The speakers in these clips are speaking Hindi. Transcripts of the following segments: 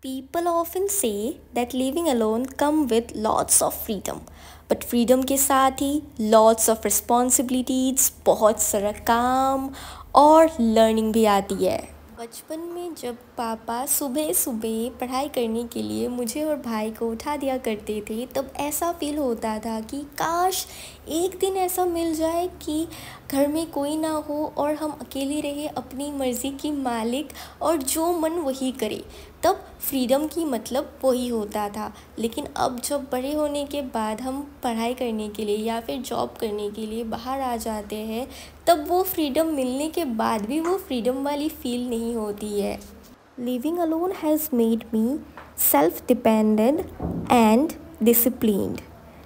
People often say that living alone come with lots of freedom, but freedom के साथ ही lots of responsibilities, बहुत सारा काम और learning भी आती है। बचपन में जब पापा सुबह सुबह पढ़ाई करने के लिए मुझे और भाई को उठा दिया करते थे, तब ऐसा फील होता था कि काश एक दिन ऐसा मिल जाए कि घर में कोई ना हो और हम अकेले रहे, अपनी मर्ज़ी की मालिक और जो मन वही करे। तब फ्रीडम की मतलब वही होता था। लेकिन अब जब बड़े होने के बाद हम पढ़ाई करने के लिए या फिर जॉब करने के लिए बाहर आ जाते हैं, तब वो फ्रीडम मिलने के बाद भी वो फ्रीडम वाली फील नहीं होती है। Living alone has made me self dependent and disciplined.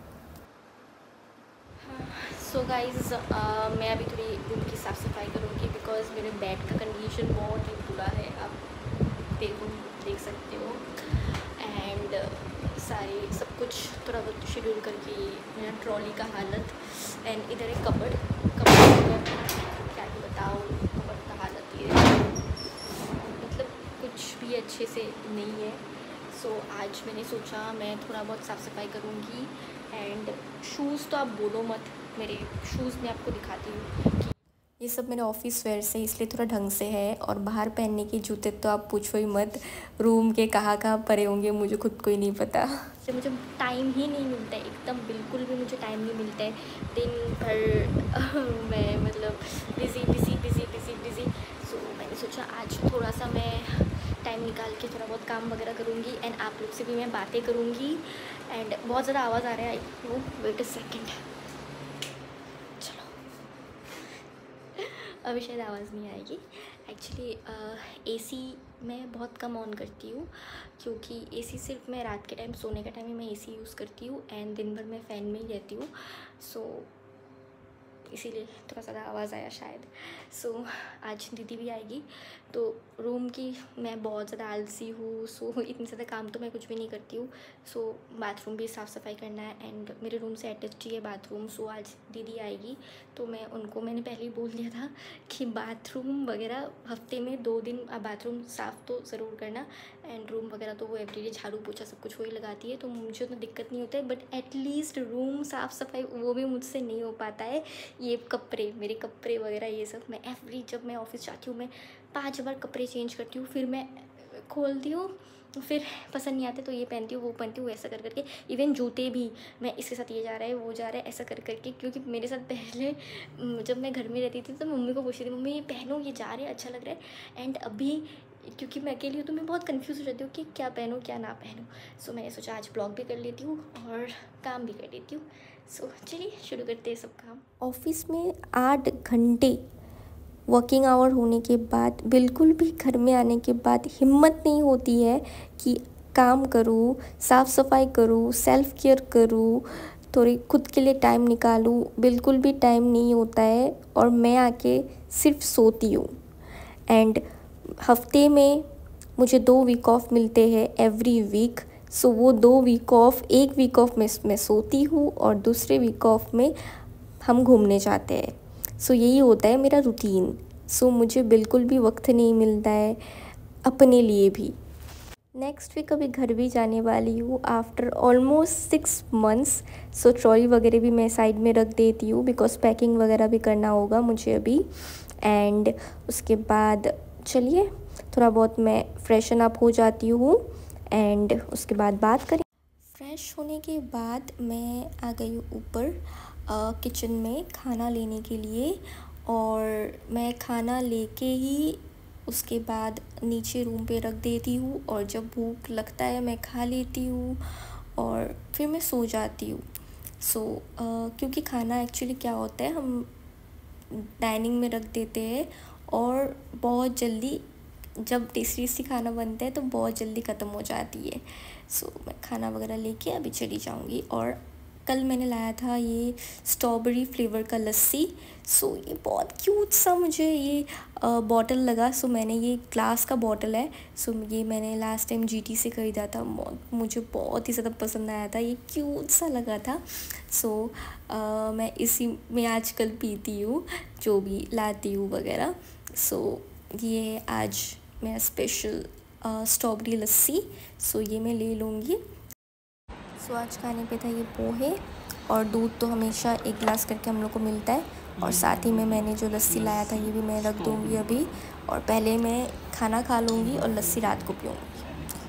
So guys मैं अभी थोड़ी रूम की साफ़ सफाई करूँगी बिकॉज़ मेरे बेड का कंडीशन बहुत ही बुरा है। आप देख सकते हो एंड सारी सब कुछ थोड़ा बहुत शेड्यूल करके मेरा ट्रॉली का हालत एंड इधर एक कबर्ड क्या ही बताओ, कबर्ड का हालत ये मतलब कुछ भी अच्छे से नहीं है। सो आज मैंने सोचा मैं थोड़ा बहुत साफ़ सफाई करूँगी एंड शूज़ तो आप बोलो मत, मेरे शूज़ मैं आपको दिखाती हूँ। ये सब मेरे ऑफिस वेयर से इसलिए थोड़ा ढंग से है, और बाहर पहनने के जूते तो आप पूछो ही मत, रूम के कहाँ कहाँ पड़े होंगे मुझे खुद को ही नहीं पता। तो मुझे टाइम ही नहीं मिलता है, एकदम बिल्कुल भी मुझे टाइम नहीं मिलता है। दिन भर मैं मतलब बिज़ी। सो मैंने सोचा आज थोड़ा सा मैं टाइम निकाल के थोड़ा बहुत काम वगैरह करूँगी एंड आप लोग से भी मैं बातें करूँगी। एंड बहुत ज़्यादा आवाज़ आ रहा है, वो वेट अ सेकेंड, अभी शायद आवाज़ नहीं आएगी। एक्चुअली एसी मैं बहुत कम ऑन करती हूँ क्योंकि एसी सिर्फ मैं रात के टाइम सोने के टाइम ही मैं एसी यूज़ करती हूँ एंड दिन भर मैं फ़ैन में ही रहती हूँ। सो इसीलिए थोड़ा ज़्यादा आवाज़ आया शायद। सो आज दीदी भी आएगी तो रूम की मैं बहुत ज़्यादा आलसी हूँ। सो इतने ज़्यादा काम तो मैं कुछ भी नहीं करती हूँ। सो बाथरूम भी साफ़ सफाई करना है एंड मेरे रूम से अटैच्ड ही है बाथरूम। सो आज दीदी आएगी तो मैंने पहले ही बोल दिया था कि बाथरूम वगैरह हफ्ते में 2 दिन बाथरूम साफ़ तो ज़रूर करना एंड रूम वगैरह तो वो एवरीडे झाड़ू पोछा सब कुछ वही लगाती है तो मुझे उतना दिक्कत नहीं होता है। बट एटलीस्ट रूम साफ़ सफाई वो भी मुझसे नहीं हो पाता है। ये मेरे कपड़े वगैरह ये सब मैं जब मैं ऑफिस जाती हूँ मैं 5 बार कपड़े चेंज करती हूँ, फिर मैं खोलती हूँ, फिर पसंद नहीं आते तो ये पहनती हूँ वो पहनती हूँ, ऐसा कर करके। इवन जूते भी मैं इसके साथ ये जा रहा है वो जा रहा है ऐसा कर करके, क्योंकि मेरे साथ पहले जब मैं घर में रहती थी तो मम्मी को पूछती थी, मम्मी ये पहनो, ये जा रहे हैं अच्छा लग रहा है। एंड अभी क्योंकि मैं अकेली हूँ तो मैं बहुत कंफ्यूज हो जाती हूँ कि क्या पहनूँ क्या ना पहनूँ। सो मैंने सोचा आज ब्लॉग भी कर लेती हूँ और काम भी कर लेती हूँ। सो चलिए शुरू करते हैं सब काम। ऑफिस में 8 घंटे वर्किंग आवर होने के बाद बिल्कुल भी घर में आने के बाद हिम्मत नहीं होती है कि काम करूँ, साफ़ सफाई करूँ, सेल्फ केयर करूँ, थोड़ी खुद के लिए टाइम निकालूँ। बिल्कुल भी टाइम नहीं होता है और मैं आके सिर्फ सोती हूँ। एंड हफ्ते में मुझे 2 वीक ऑफ मिलते हैं एवरी वीक। सो वो 2 वीक ऑफ, एक वीक ऑफ में मैं सोती हूँ और दूसरे वीक ऑफ में हम घूमने जाते हैं। सो यही होता है मेरा रूटीन। सो मुझे बिल्कुल भी वक्त नहीं मिलता है अपने लिए भी। नेक्स्ट वीक अभी घर भी जाने वाली हूँ after almost 6 months. So trolley वगैरह भी मैं साइड में रख देती हूँ बिकॉज़ पैकिंग वगैरह भी करना होगा मुझे अभी। एंड उसके बाद चलिए थोड़ा बहुत मैं फ्रेशन अप हो जाती हूँ एंड उसके बाद बात करें। फ्रेश होने के बाद मैं आ गई हूँ ऊपर किचन में खाना लेने के लिए, और मैं खाना लेके ही उसके बाद नीचे रूम पे रख देती हूँ और जब भूख लगता है मैं खा लेती हूँ और फिर मैं सो जाती हूँ। सो क्योंकि खाना एक्चुअली क्या होता है, हम डाइनिंग में रख देते हैं और बहुत जल्दी जब टेस्टी खाना बनता है तो बहुत जल्दी ख़त्म हो जाती है। सो मैं खाना वगैरह लेके अभी चली जाऊँगी। और कल मैंने लाया था ये स्ट्रॉबेरी फ्लेवर का लस्सी। सो ये बहुत क्यूट सा मुझे ये बॉटल लगा। सो मैंने ये ग्लास का बॉटल है। सो ये मैंने लास्ट टाइम जीटी से ख़रीदा था, मुझे बहुत ही ज़्यादा पसंद आया था, ये क्यूट सा लगा था। सो मैं इसी में आजकल पीती हूँ जो भी लाती हूँ वगैरह। सो ये आज मेरा स्पेशल स्ट्रॉबेरी लस्सी। सो ये मैं ले लूँगी। सो आज खाने पे था ये पोहे और दूध तो हमेशा एक गिलास करके हम लोग को मिलता है, और साथ ही में मैंने जो लस्सी लाया था ये भी मैं रख दूँगी अभी, और पहले मैं खाना खा लूँगी और लस्सी रात को पीऊँगी।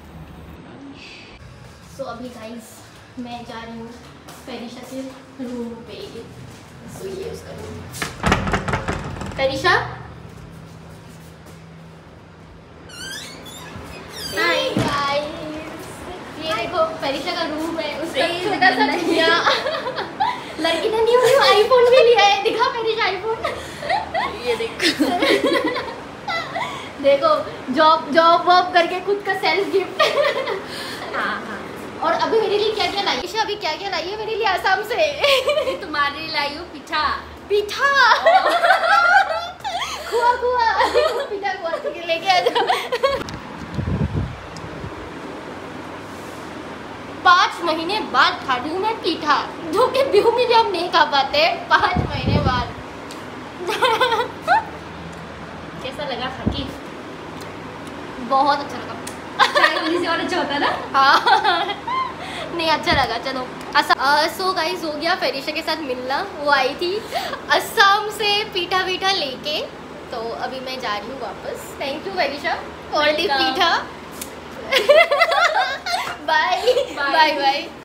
सो अभी गाइस मैं जा रही हूँ फेरिशा के रूम पे। सो ये उसका रूम। फेरिशा, हाय गाइस, ये देखो फेरिशा का रूम है। उसका छोटा सा भैया लड़की ने न्यू आईफोन भी लिया है। दिखा फेरिशा आईफोन। ये देखो देखो जॉब वॉब करके खुद का सेल्फ गिफ्ट। हाँ। और अभी मेरे लिए क्या क्या लाई है? अभी क्या क्या लाई है मेरे लिए आसाम से? तुम्हारे लिए लाई हूँ पीठा। खुआ पीठा खुआ लेके आ जाओ। 5 महीने बाद खा रही हूँ मैं पीठा, जो कि बिहू में भी हम नहीं खा पाते 5 महीने बाद। कैसा लगा खाकी? बहुत अच्छा लगा। से और अच्छा होता ना। हाँ नहीं अच्छा लगा। चलो सो गाइस हो गया फेरिशा के साथ मिलना। वो आई थी असम से पीठा वीठा लेके, तो अभी मैं जा रही हूँ वापस। Thank you Ferisha for the pitha. Bye bye bye.